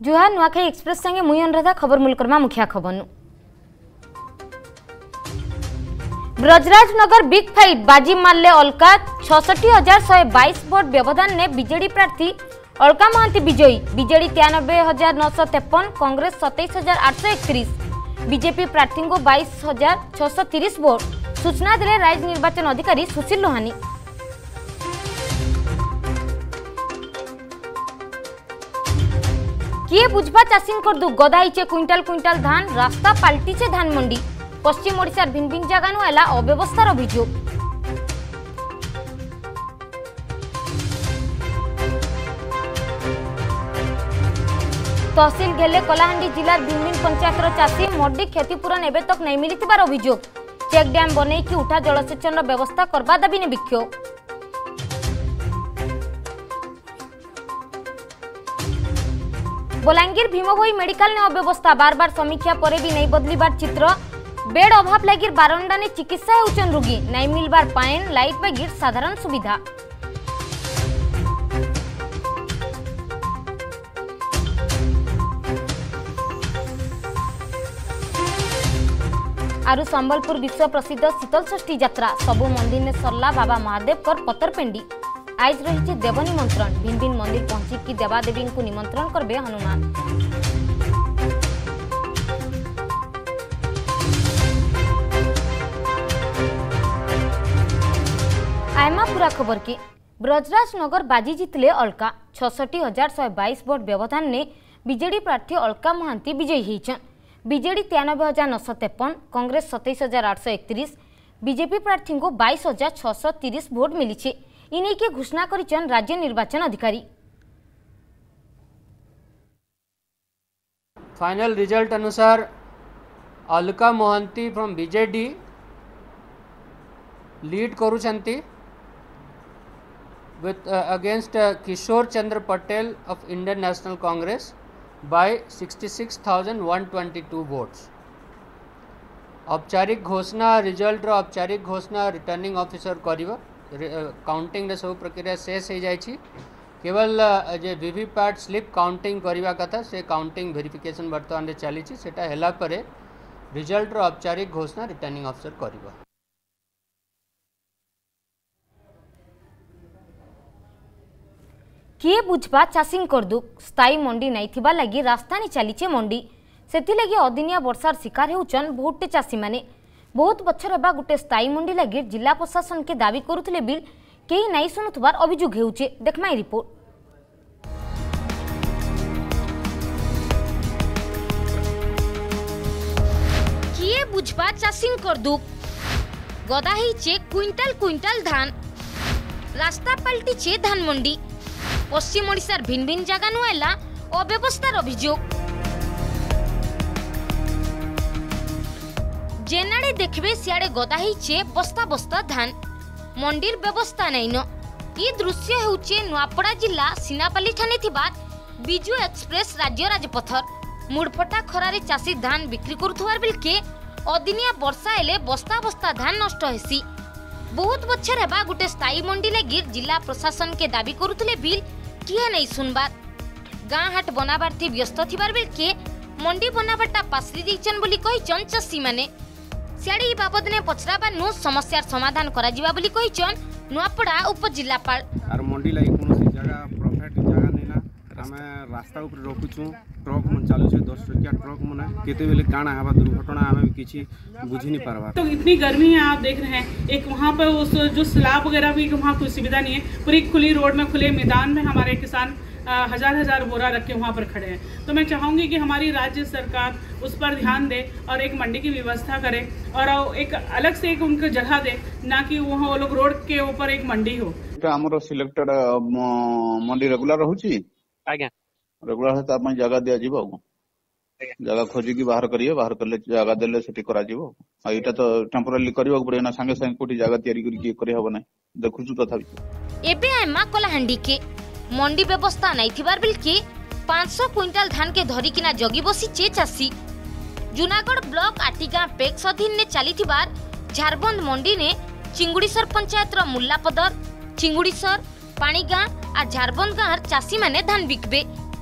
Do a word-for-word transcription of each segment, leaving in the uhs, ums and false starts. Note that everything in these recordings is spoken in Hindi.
जुहार नुआखाई एक्सप्रेस संगे मुई अनुराधा खबर मूलकर्मा मुखिया खबर ब्रजराज नगर बिग फाइट बाजी मारले अलका छसठी हजार शहे बैश भोट व्यवधान ने बीजेडी प्रार्थी अलका महांती विजयी बीजेडी तिरानबे हजार नौश तेपन कांग्रेस सतैश हजार आठ सौ एकतीस बीजेपी प्रार्थी को बैश हजार छश तीस भोट सूचना देले राज्य निर्वाचन अधिकारी सुशील लोहानी। किए बुझबा चाषी दुख गदाइचे क्विंटाल क्विंटाल धान रास्ता पाल्टीचे धान मंडी पश्चिम ओडिशार भिन्न भिन्न जगह नुला अव्यवस्थार अभियोग। तहसील गेले कलाहांडी जिलार भिन्न भिन्न पंचायतर चाषी मंडी क्षतिपूरण एबे तक नहीं मिलिथिबार अभियोग। चेक डैम बनै कि उठा जलसेचन व्यवस्था करबा दाबी ने विक्षोभ। बलांगीर भीमभोई मेडिकल ने अव्यवस्था बार बार समीक्षा पर भी नहीं बदलिबार चित्र बेड अभाव लगी बारंडा ने चिकित्सा हेउचन रोगी नहीं मिलबार पानी लाइट बागिर साधारण सुविधा। आरु संबलपुर विश्व प्रसिद्ध शीतल षष्ठी यात्रा सबु मंदिर ने सरला बाबा महादेव कर पतरपेंडी आज रही देव निमंत्रण भिन्न भिन्न मंदिर पहुंची कि देवादेवी को निमंत्रण करबे हनुमान। आयमा पूरा खबर की ब्रजराज नगर बाजी जीतले अलका छसठी हजार शहे बैश भोट व्यवधान ने बीजेडी प्रार्थी अलका महांती विजयी होइछन। बीजेडी तिरानबे हजार नौश तेपन कांग्रेस सतैश हजार आठ सौ एकतीस बीजेपी प्रार्थी को बैश हजार छश तीस भोट मिली इन्हीं के घोषणा करिछन राज्य निर्वाचन अधिकारी। फाइनल रिजल्ट अनुसार Alka Mohanty from BJD lead करुछंती with against Kishore Chandra Patel of Indian National Congress by sixty six thousand one twenty two votes. औपचारिक घोषणा रिजल्ट रो औपचारिक घोषणा रिटर्निंग ऑफिसर करिवो काउंटिंग सब प्रक्रिया शेष हो जाए केवल जे वीवीपैट स्लिप काउंटिंग करवा कथा से काउंटिंग वेरिफिकेशन बर्तमान चली सेटा हैला परे रिजल्ट रो औपचारिक घोषणा रिटर्निंग ऑफिसर करिवो। किए बुझबा चाषी दुख स्थायी मंडी नहीं थिबा लगी रास्ता नहीं चलीचे मंडी सेथि लगी अदिनिया वर्षार शिकार होउचन बहुते चाषी माने बहुत बछर हेबा गुटे स्थायी मंडी लगी जिला प्रशासन के दावी करुथिले बिल केही नहीं सुनुथबार अभियोग हेउचे देखमाई रिपोर्ट। किए बुझबा चाषी दुख गदाहीचे क्विंटाल क्विंटाल धान रास्ता पलटीचे धान मंडी पश्चिम ओडिशार भिन्न भिन्न जगह नुला अव्यवस्थार अभियोग। जेनाडे देखबे सियाडे गदाहीचे बस्ता बस्ता धान मंडीर व्यवस्था नहीं न ये दृश्य हेउचे नुआपड़ा जिला सिनापाली ठाने थिबा बिजु एक्सप्रेस राज्य राजपथर मुड़फटा खरारे चाषी धान बिक्री करुथवार बिलके अदिनिया वर्षा हेले बस्ता बस्ता धान नष्ट हेसी। बहुत बछर हेबा गुटे स्थायी मंडी लगी जिला प्रशासन के दाबी करुथले बिल किए नहीं सुनबार गाँ हाट बनाबार थी व्यस्त थिबार बिलके मंडी बनाबारटा पासरी दैछन बोली कहिछन चाषी माने सियाड़ी बाबद ने पचराबा नु समस्यार समाधान करा जिबा बोली कहिछन नुआपड़ा उपजिल्लापाल। आर मंडी लाई कोनोसी जगह परफेक्ट जगह नै ना हमें रास्ता ऊपर रोकुछु ट्रक मन चालू छै दस टकिया ट्रक मन केते बेले काना हवा दुर्घटना हमें किछि बुझी नहीं पारबा। तो इतनी गर्मी है आप देख रहे हैं एक वहाँ पे उस जो स्लैब वगैरह भी वहाँ कोई सुविधा नहीं है पूरी खुली रोड में खुले मैदान में हमारे किसान हजार हजार बोरा रख के वहाँ पर खड़े हैं। तो मैं चाहूँगी कि हमारी राज्य सरकार उस पर ध्यान दे और एक मंडी की व्यवस्था करे और एक अलग से एक उनको जगह दे ना कि वहाँ वो लोग रोड के ऊपर एक मंडी हो। हमरो सिलेक्टेड मंडी रेगुलर रहउची आज्ञा रेगुलर है त जगह दिया जीवो जगह खोजिकी बाहर करिए बाहर करले जगह देले सेठी करा जीवो आ इटा तो टेम्पोररी करबो पड़े ना संगे संगे कोठी जगह तैयारी करी करी हबो नै देखुछु तथापि एबे आमा कलाहांडी के मंडी व्यवस्था नहीं थिबार बिलके पाँच सौ क्विंटाल धान के धरिकिना जगी बसीचे चाषी। जूनागढ़ ब्लॉक आटिगाँ पेक्स अधीन ने चली झारबंद मंडी ने चिंगुड़ीसर पंचायत मुल्लापदर चिंगुड़ीसर पाणीगाँ और झारबंद गाँव चाषी माने धान बिकबे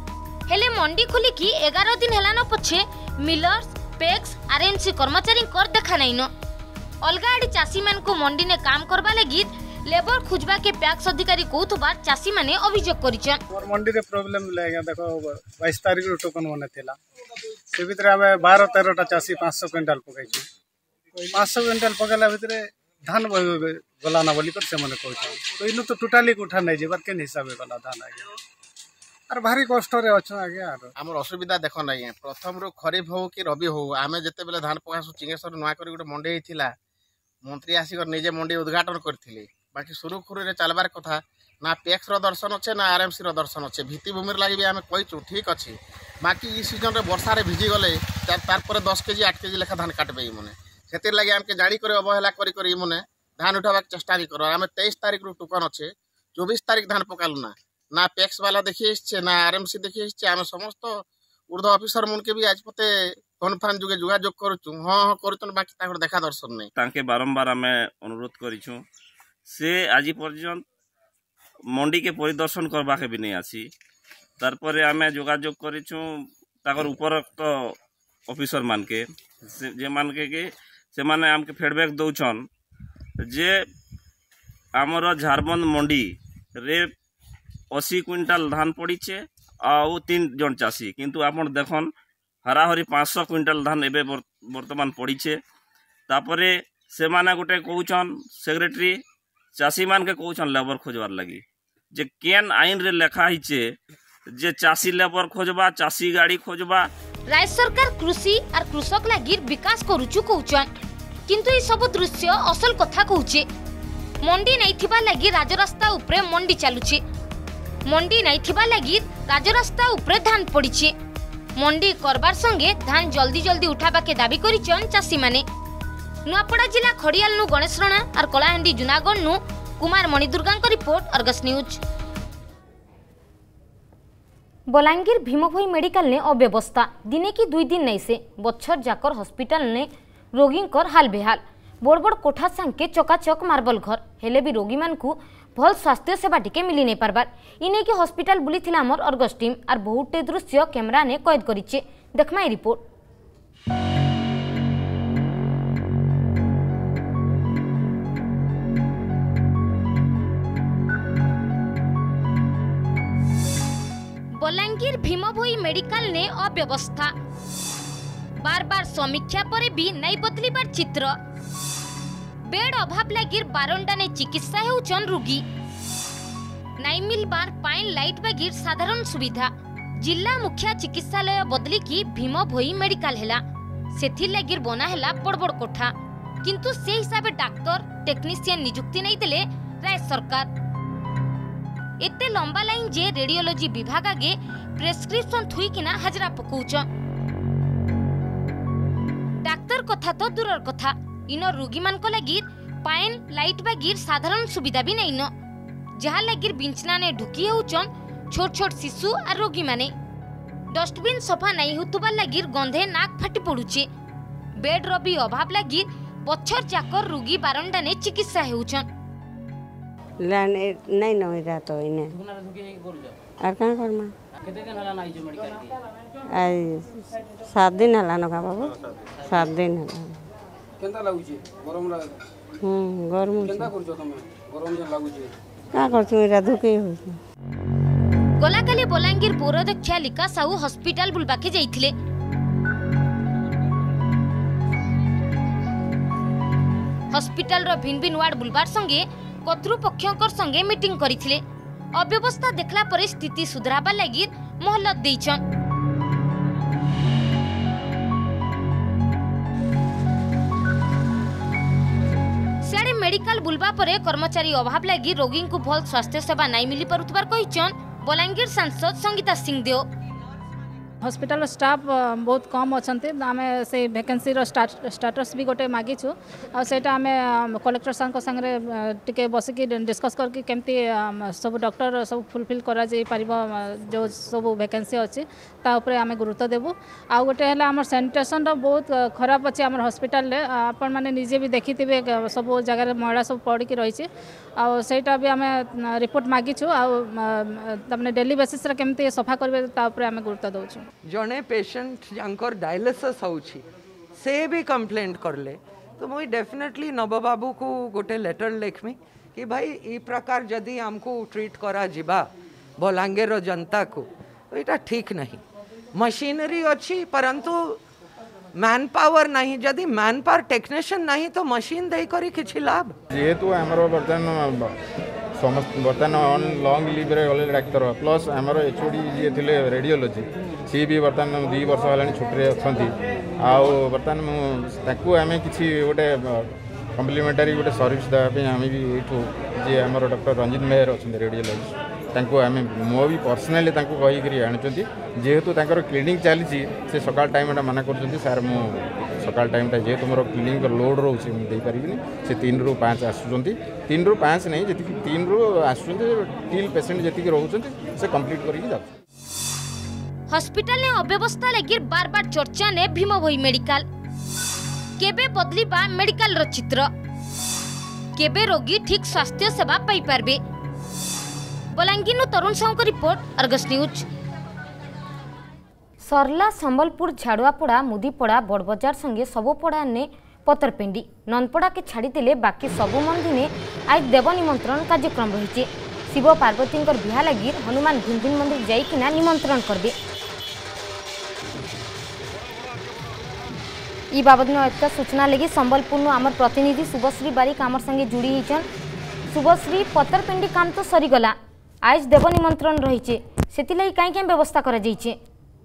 हेले मंडी खुली कि एगार दिन हेलान पछे मिलर्स पेक्स आरएमसी कर्मचारी कर देखा नहीं न अलगा आड़ी चाषी मान को मंडी ने काम करबा लगी लेबर खुजबा के पैक्स अधिकारी कहतुबार चाषी माने अभियोग करिछन। मोर मंडी रे प्रॉब्लम लेगा देखो बाईस तारीख रो टोकन मने थिला से भितर हमें बारह तेरह टा चाषी पाँच सौ क्विंटल पकाइछु पाँच सौ क्विंटल पकाला भितर धान गला ना बोली कर से मने कहछ तो इनु तो टोटली उठा नै जेबार के हिसाब गला धान आगे आर भारी कष्ट रे अछ आगे आर हमर असुविधा देखो नै प्रथम रो खरीफ हो कि रबी हो आमे जते बेले धान पकासु चिंगेश्वर नुआ करी गुटे मंडी हिथिला मंत्री आसी कर निजे मंडी उद्घाटन करथिले बाकी सुरुखुरु रे चलबार कथा ना पैक्स रो दर्शन अच्छे ना आरएमसी रो दर्शन अच्छे भित्तिभूमि लगी भी आम कहीचु ठीक अच्छे बाकी ई सीजन रे वर्षा रे भिजी गले तार दस केजी आठ केजी लेखा धान काटबे मने से लगे आमके जाणी कर अवहेला करी मने धान उठावा चेष्टा नहीं कर आम तेईस तारीख रू टोकन अच्छे चौबीस तारीख धान पकालु ना ना पैक्स वाला देखिए इससे ना आरएमसी देखिए इससे आम समस्त ऊर्ध्व ऑफिसर मन के भी आज पते कॉन्फ्रेंस जुगे जोगाजोग करूँ हाँ हाँ करूँ बाकी ताकर देखा दर्शन नहीं तांके बारंबार आम अनुरोध करूँ से आज पर्यंत मंडी के परिदर्शन करवा के भी नहीं आसी तारपरे आम जोगाजोग कर उपरोक्त ऑफिसर मान के जे मान के के से माने आमके फीडबैक दौन जे आमर झारबंद मंडी रे अशी क्विंटाल धान पड़ीचे आउ तीन जन चाषी किंतु आपन देखन हराहरी पाँच सौ क्विंटाल धान एबे वर्तमान पड़ीचे तापरे से माने गोटे कहउछन सेक्रेटरी चाषी मान के कहउछन लेबर खोजबार लगी जे केन आईन रे लेखा हिचे जे चाषी लेबर खोजबा चाषी गाड़ी खोजबा राज्य सरकार कृषि और कृषक लगी विकास करूचु कहउछन किंतु ई सब दृश्य असल कथा कहउचे मंडी नहीं थिबा लगी राजरास्ता ऊपर मंडी चालुचे मंडी नहीं थिबा लगी राजरास्ता ऊपर धान पड़ीचे मंडी करबार संगे धान जल्दी जल्दी उठाबा के दाबी करिछन चाषी माने। नुआपड़ा जिला खड़ियाल नु गणेश राणा और कलाहांडी जुनागढ़ नु कुमार मणिदुर्गा को report Argus news. Balangir Bhimbhoi medical ने अव्यवस्था दिने की दुई दिन नहीं से बछर जाकर हॉस्पिटल ने रोगी हाल बेहाल बड़ बड़ कोठा सांगे चकाचक मार्बल घर हेले भी रोगी मान को भल स्वास्थ्य सेवा टिके मिली नहीं पारबार इने की हॉस्पिटल बुली थिला हमर अर्गस टीम और बहुटे दृश्य कैमरा ने कैद करिचे देखमा ई रिपोर्ट। बलांगीर भीमभोई मेडिकल ने अव्यवस्था बार बार समीक्षा पर भी नहीं बदलिबार चित्र बेड अभाव लगी बारंडा ने चिकित्सा हेउचन रोगी नाई मिलबार पाइन लाइट बागिर साधारण सुविधा जिला मुख्य चिकित्सालय बदली की भीमभोई मेडिकल हेला सेथि लागिर बना हेला बड़ बड़ कोठा किंतु से हिसाब डाक्टर टेक्नीशियन नियुक्ति नहीं देले राज्य सरकार एते लंबा लाइन जे रेडियोलॉजी विभाग आगे प्रेस्क्रिप्शन थुई किना हाजरा पकाउछ डाक्तर कथा तो दूरर कथा इन रोगी मान को लगी पाइन लाइट बागिर साधारण सुविधा भी नहीं न जहाँ लगी बिंचना ने ढुकी होचन छोट छोट शिशु और रोगी माने डस्टबिन सफा नहीं होतुबा लगी गंधे नाक फाटी पड़ुचे बेड रो भी अभाव लगी बछर जाकर रोगी बारंडा ने चिकित्सा हेउचन लाने नहीं न होइरा तो इने आर का करमा केते दिन हला नाइ जे मेडिकल की आई सात दिन हला न का बाबू सात दिन हला केंता लागुची गरम लाग हम गरम केंता करजो तमे गरम जे लागुची का करछु इरा धुके होइछ गलाकाली बलांगीर पौराध्यक्षा लिका साहू हॉस्पिटल बुलबाके जाइथिले हॉस्पिटल रो भिन भिन वार्ड बुलबार संगे कर्तृपक्षकर संगे मीटिंग करिथिले अव्यवस्था देखला पर स्थिति सुधराबा लागि मोहलत दैछन सियाड़े मेडिकल बुलबा परे कर्मचारी अभाव लगी रोगी को भल स्वास्थ्य सेवा नहीं मिली पारुतबार कहिछन बलांगीर सांसद संगीता सिंहदेव हॉस्पिटल स्टाफ बहुत कम अच्छा आम से वैकेंसी स्टाटस भी गोटे मागिचु आटा आम कलेक्टर सर संगे टिके बसिकी डिस्कस करके केमती सब डॉक्टर सब फुलफिल करा जाई परिबो जो सब वैकेंसी अच्छी ताऊपर आम गुरुत्व देवु आ गोटे है आम सैनिटेशन बहुत खराब अच्छे आम हॉस्पिटल आपण मैंने निजे भी देखी सब जगह मैला सब पड़ी रही आईटा भी आम रिपोर्ट मागिचु आने डेली बेसिस केमती सफा करेंगे आम गुरुत्व दौचु जड़े पेशेंट जंकर डायलिसिस होउछि से भी कंप्लेंट करले तो मुई डेफिनेटली नव बाबू को गोटे लेटर लिखमी कि भाई ई प्रकार जदि हमको ट्रीट करा जिबा बलांगीर जनता को तो यहाँ ठीक नहीं मशीनरी अच्छी परंतु मैन पावर नहीं जदि मैन पावर टेक्नीशियन नहीं तो मशीन दे करी किछि लाभ जेहेतु आमर बर्तमान समस्त बर्तमान लंग लिव रे गले डाक्तर प्लस आमर एचओडी जी थे रेडियोलोजी सी भी बर्तमान दुई वर्ष है छुट्टी अच्छा आउ बर्तमान आम कि गोटे कम्प्लीमेंटारी गोटे सर्विस देवाई आम भी ये जी आम डॉक्टर रंजित मेहर अच्छा रेडियोलोजी आम मो भी पर्सनाली कहीकि आणुंट जेहेतु क्लिनिक चली से सकाल टाइम मना कर सार मु सकाल टाइम जेहेतु मोर क्लिनिक लोड रोचे मुझे पारिनी से तीन रु पाँच आसुँच तीन रु पाँच नहीं जी तीन रु आसुँच टिल पेसेंट जी रोच से कंप्लीट कर हॉस्पिटल ने अव्यवस्था लगी बार बार चर्चा ने भीमभोई मेडिकल केबे बदलिबा मेडिकल रो चित्र केबे रोगी ठीक स्वास्थ्य सेवा पाई पारबे Balangir Tarun Sahu report Argus news सरला संबलपुर झाड़ुआपड़ा मुदीपड़ा बड़बजार संगे सबुपड़ा ने पतरपिंडी ननपड़ा के छाड़ी बाकी सबु मंदिर ने आज देव निमंत्रण कार्यक्रम रही शिव पार्वती बिहा लगी हनुमान भिन भिन मंदिर जाइकिना निमंत्रण करबे ई बाबद एतका सूचना लगी संबलपुर आमर प्रतिनिधि शुभश्री बारिक आमर संगे जुड़ी होइछन शुभश्री पतरपिंडी काम तो सरीगला आज देव निमंत्रण रही से कहीं कहीं व्यवस्था करा जाइछे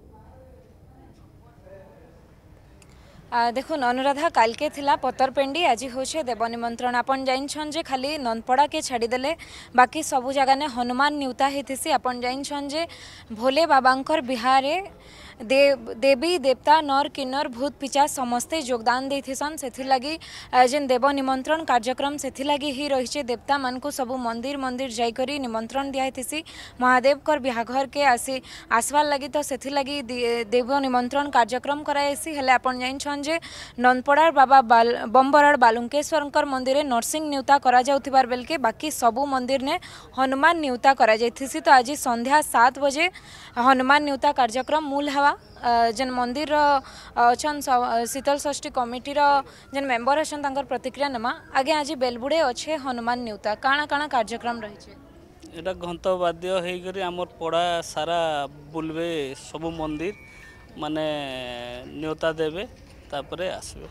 देखो अनुराधा काल के थिला पतरपेंडी आज होछे देव निमंत्रण आपन जाइन जे खाली ननपड़ा के छाड़ीदेले बाकी सबू जगह ने हनुमान न्यूता होती आपन जाइन जे भोले बाबांकर बिहारे देव देवी देवता नर किन्नर भूत पिचा समस्ते योगदान देथिसन सेथि लगी जेन देव निमंत्रण कार्यक्रम सेथि लगी ही रही देवता मान को सबू मंदिर मंदिर जाइकरी निमंत्रण दियाथिसी महादेव कर बिहाघर के आसी आसवार लगी तो सेथि लगी देव निमंत्रण कार्यक्रम कराइसी हेले आपन जाइन जे ननपड़ार बाबा बाल बम्बराड़ बालुंकेश्वर मंदिर नरसिंह न्यूता करा जाउथिबार बेलके बाकी सबू मंदिर ने हनुमान न्यूता करा जाइथिसी तो आज संध्या सात बजे हनुमान न्यूता कार्यक्रम मूल हवा जेन मंदिर अच्छा शीतल षष्ठी कमिटी जेन मेम्बर अच्छा प्रतिक्रिया नमा आगे आज बेलबुड़े अच्छे हनुमान न्यूता काଣା काଣା कार्यक्रम रही एटा घंट वाद्य होकर आमर पड़ा सारा बुलबे सबु मंदिर माने न्यूता देवे तापरे आसबे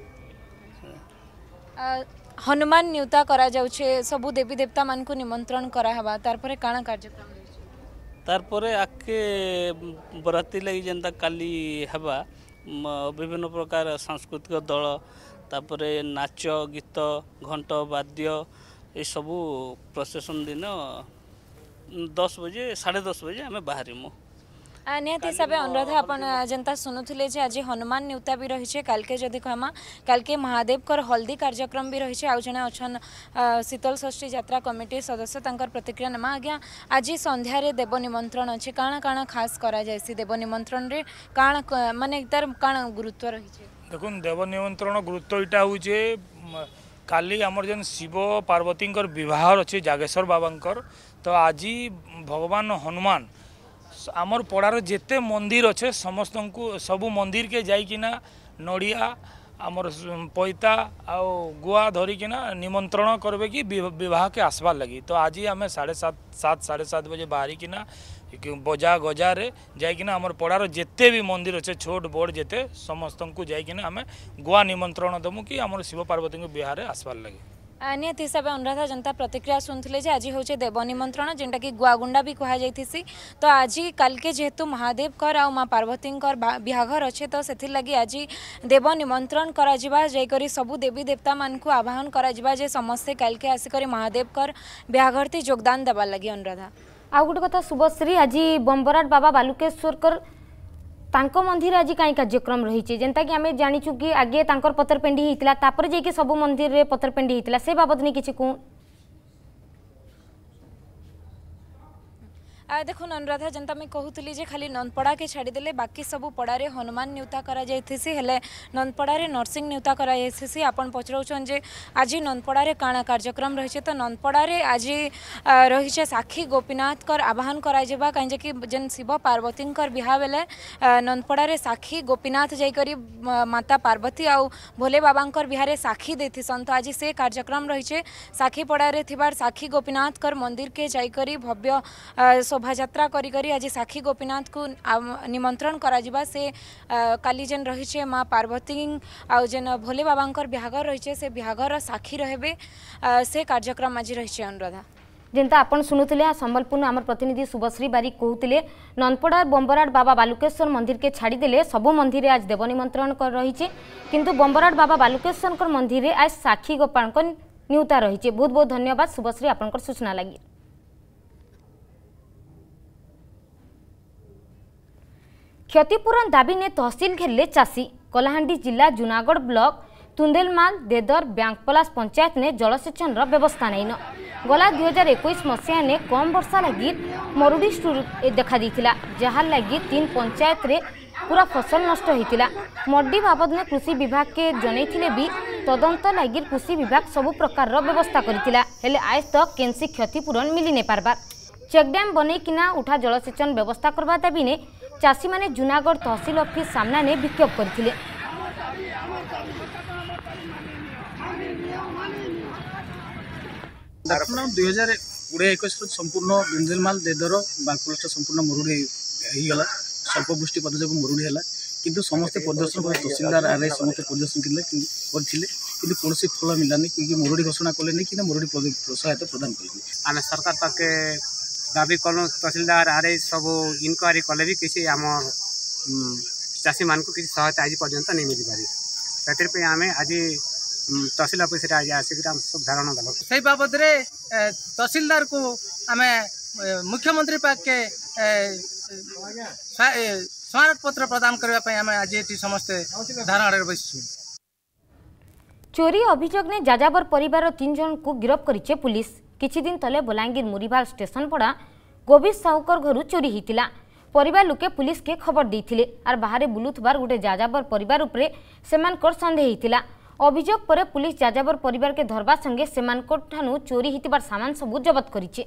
हनुमान न्यूता करा जाउछे सबु देवी देवता मान को निमंत्रण करा हवा तारपरे काଣା कार्यक्रम तारपरे आके बराती लगी जेनता काली हेबा विभिन्न प्रकार सांस्कृतिक दल तापरे नाच गीत घंट वाद्य ये सबू प्रोसेसन दिन दस बजे साढ़े दस बजे आम बाहरीमु निहत हिसाब से अनुराधा अपन जनता शुणुले आज हनुमान न्यूता भी रही है काल के जदि कहमा काल के महादेव कर हल्दी कार्यक्रम भी रही है आउ जड़े अच्छन शीतल षष्ठी यात्रा कमिटी सदस्य तंकर प्रतिक्रिया नमा आज्ञा आज संध्यारे देव निमंत्रण अच्छे काଣା काଣା खास करा जायसी देव निमंत्रण रे काଣା माने तार काଣା गुरुत्व रही है देखुन देव निमंत्रण गुरुत्व इटा होचे काली आमर जेन शिव पार्वती विवाह अच्छे जागेश्वर बाबांकर तो आज भगवान हनुमान आमर पड़ार जेते मंदिर अच्छे समस्त को सबू मंदिर के जाइकिना नड़िया आमर पैता आ गुआ धरिकिना निमंत्रण करबे कि विवाह के आसबार लगी तो आज आम साढ़े सात सात साढ़े सात बजे बाहरी किना बजा गजा रे जाइकिना आमर पड़ार जेते भी मंदिर अच्छे छोट बड़ जेते समस्त को जाइकिना आम गुआ निमंत्रण दमु कि आमर शिव पार्वती विवाह रे आसबार लगी निहत हिसाब से अनुराधा जनता प्रतिक्रिया शुणुले आज हूँ देव निमंत्रण जेनटा कि गुआगुंडा भी कहुसी तो आज काल के जेहेतु महादेव कर आ माँ पार्वती बिहाघर अच्छे तो से लगी आज देव निमंत्रण कर सबू देवी देवता मान को आह्वान कर समस्ते काल के आसिक महादेव कर बिहाघर ती योगदान देवार लगी अनुराधा आ गोटे कथा शुभश्री आज बम्बराट बाबा बालुकेश्वर तांको मंदिर आज कहीं कार्यक्रम रही जेनता कि आम जाचु कि आगे तांकर पतरपेंडी होता तापर जाकि सब मंदिर रे पतरपेंडी होता से बाबद नहीं किसी कहूँ देखो अनुराधा जनता मैं कहूली जे खाली नंदपड़ा के छाड़ीदे बाकी सब पड़ारे हनुमान नियुक्ता करासी नंदपड़ा नर्सिंग नियुक्ता करासी आपन पचराउछन जे आज नंदपड़ा काଣା कार्यक्रम रही तो नंदपड़ा आज रही साक्षी गोपीनाथ कर आह्वान करा कहीं कि जेन शिव पार्वती बिहा बेले नंदपड़ा साक्षी गोपीनाथ जाकर माता पार्वती आउ भोले बाबा बिहार साक्षी देथिसन तो आज से कार्यक्रम रही साक्षी पड़ारे थिबार साक्षी गोपीनाथ कर मंदिर के जाकर भव्य शोभायात्रा करी करी आज साक्षी गोपीनाथ को निमंत्रण करा से काली जेन रही माँ पार्वती आउ जेन भोले बाबा बिहागर रही से बिहागर साक्षी रहे से कार्यक्रम आज रही अनुराधा जेनता आपण शुणुले संबलपुर आम प्रतिनिधि शुभश्री बारिक कहते नंदपड़ा बंबराड बाबा बालुकेश्वर मंदिर के छाड़ीदे सब मंदिर आज देव निमंत्रण कर रही किंतु बंबराड बाबा बालुकेश्वर मंदिर आज साक्षी गोपाल नियुक्ता रही बहुत बहुत धन्यवाद शुभश्री आपंकर सूचना लगी। क्षतिपूरण दाबी ने तहसिल घेरले चाषी कलाहांडी जिला जूनागढ़ ब्लॉक तुंदेलमाल देदर बैंकपलास पंचायत ने जलसेचन व्यवस्था नहीं न गला दुई हजार एक मसीहा ने कम वर्षा लगी मरुड़ी देखा देता जहार लगी तीन पंचायत रे पूरा फसल नष्ट होता मड्डी बाबद ने कृषि विभाग के जनईथिले भी तदंत लगी कृषि विभाग सबु प्रकार व्यवस्था करथिला हेले आज तक केनसी क्षतिपूरण मिली नहीं पारबार चेकड्याम बनईकिना उठा जलसेचन व्यवस्था करवा दाबी ने चाषी माने जूनागढ़ तहसिल ऑफिस सामना ने विक्षोभ करथिले। दुई हजार कोड़े एक संपूर्ण बिंदुलमाल देदर बांकुलटा संपूर्ण मरुड़ी होगला स्वल्प वृष्टि पद जो मरुड़ी है किंतु समस्ते प्रदर्शन कर तहसिलदार आर समस्त प्रदर्शन करते कि कौन फल मिलानी कि मरुड़ी घोषणा कले कि मरुड़ी सहायता प्रदान कले आम सरकार पाके दाबी कलु तहसिलदार आर सब इनक्वारी कले भी किसी आम चाषी मान किसी सहायता आज पर्यंत नहीं मिल पारी से आम आज तहसिल ऑफिस आज आसिक सब धारणा देव से बाबद तहसिलदार को आम मुख्यमंत्री पाक के स्मारक पत्र प्रदान करने आम आज ये समस्ते धारणा बस चोरी अभियोग ने जाजाबर परिवार तीन जन को गिरफ्त करिছে पुलिस किछि दिन तले बलांगीर मुरीभाल स्टेशन पड़ा गोविंद साहुकर घरु चोरी होता परिवार लोके पुलिस के खबर देथिले आर बाहर बुलुथबार गोटे जाजाबर परिवार उपरे सेमानकर संदेह होता अभियोग पर पुलिस जाजाबर परिवार के धरबा संगे सेमानकर ठानु चोरी होतिबार सामान सबु जबत करिছে।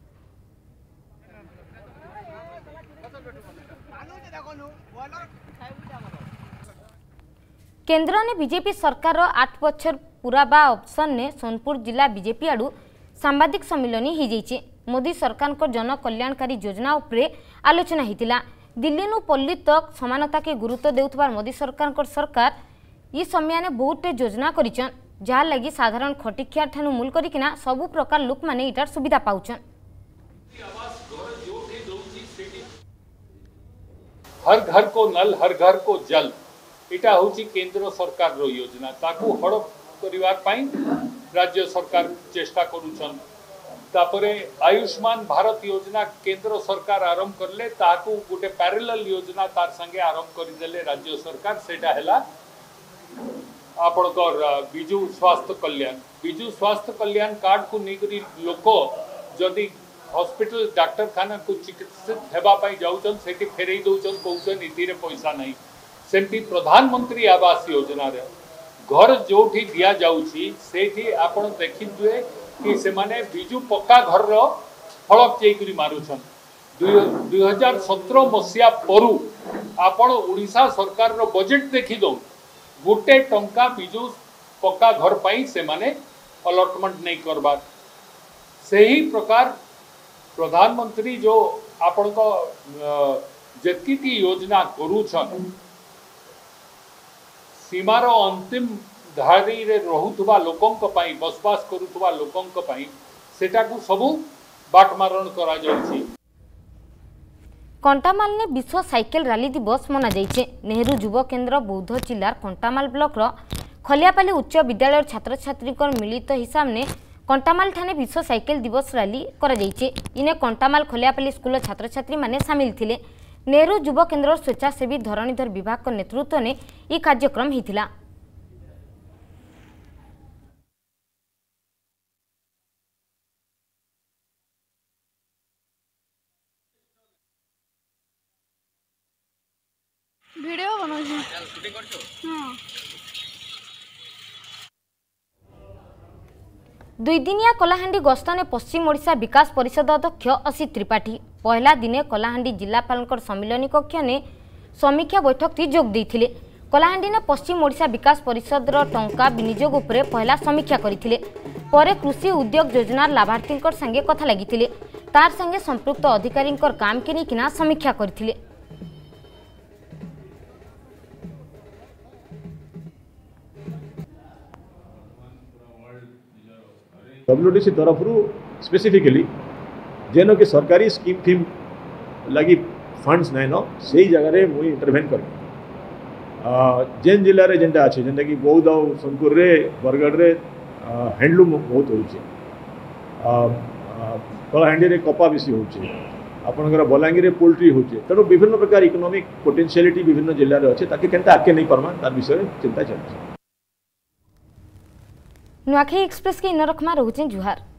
केंद्र ने बीजेपी सरकार आठ बछर पूराबा ऑप्शन ने सोनपुर जिला बीजेपी आड़ू सांबादिक सम्मिलन हो जाइए मोदी सरकार को जन कल्याणकारी योजना उपरे आलोचना होता दिल्ली नु पल्ली तक समानता के गुरुत्व देउथबार मोदी सरकार को सरकार ये समय ने बहुत योजना करिछन जहाँ लगी साधारण खटिखिया ठानु मूल करिकिना सबु प्रकार लोक माने इटार सुविधा पाउछन। हर घर को नल हर घर को जल इटा होची केंद्र सरकार रो योजना ताकू हड़प करिवार पाई राज्य सरकार चेष्टा करूछन तापरे आयुष्मान भारत योजना केंद्र सरकार आरंभ करले ताकू गोटे पैरेलल योजना तार संगे आरंभ करदेले राज्य सरकार सेटा हैला आपणकर बिजु स्वास्थ्य कल्याण बिजु स्वास्थ्य कल्याण कार्ड को निकरी लोक जदि हॉस्पिटल डाक्तरखाना को चिकित्सित हेबा पाई जाउछन सेठी फेरई दउछन कहउछन इतिरे पैसा नहीं सेमती प्रधानमंत्री आवास योजना रे घर जोठी दिया जाउची सेठी आपण देखिथुए कि से माने बिजु पक्का घर रो फलक चेकरी मारुछन दो हज़ार सत्रह मसिया परु आपण ओडिशा सरकार रो बजेट देखि दो गोटे टंका बिजु पक्का घर पाई से माने अलॉटमेंट नहीं करबार सही प्रकार प्रधानमंत्री जो आपण को जतकी की योजना करूछन सीमार अंतिम धारी रे रहुथबा लोकंक पई बसवास करुथबा लोकंक पई सेटा को सबु बाटमारण करा जाउछि। कंटामाल ने विश्व साइकेल रैली दिवस मना जाइछे नेहरू युव केन्द्र बौद्ध जिलार कंटामाल ब्लॉक रो खलियापाली उच्च विद्यालय छात्र छात्री मिलित हिसाब ने कंटामाल ठाने विश्व साइकेल दिवस रैली करा जाइछे इने कंटामाल खलियापाली स्कूल छात्र छात्री माने शामिल थिले नेहरू युव केन्द्र स्वेच्छासेवी धरणीधर विभाग नेतृत्व में यह कार्यक्रम होता। वीडियो बनाउछु शूटिंग गर्छु हां दुई दिनिया कलाहांडी गस्तने पश्चिम ओडिशा विकास परिषद अध्यक्ष असित त्रिपाठी पहला दिने कलाहांडी जिलापाल सम्मिलनी कक्ष ने समीक्षा बैठक ती जोग देथिले। कलाहांडी ने पश्चिम ओडिशा विकास परिषद टंका विनियोग उपरे पहला समीक्षा करथिले। परे कृषि उद्योग योजना लाभार्थी संगे कथा लगिथिले। तार संगे संपृक्त अधिकारी काम के निकिना समीक्षा करथिले। डब्ल्यूडीसी तरफ स्पेसिफिकली जेन कि सरकारी स्कीम थीम लगी फंड्स नाइन से जगह मुई इंटरवेन कर जेन जिले में जेनटा अच्छे जेनटा कि बौद्ध और सोनपुर रे बरगढ़ रे हैंडलूम बहुत होचे कलाहांडी रे कपा बेसी होचे आपनकर बलांगीर पोल्ट्री होचे तेणु विभिन्न प्रकार इकोनॉमिक पोटेंशियलिटी विभिन्न जिले में अच्छे ताकि केनता आके नहीं परमा तार विषय चिंता चलছে। नुआखाई एक्सप्रेस के इन रखमा रहुचे जुहार।